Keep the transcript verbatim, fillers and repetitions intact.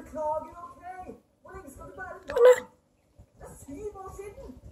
beklager, ok? Hvor lenge skal du bære nå? Det er syv år siden.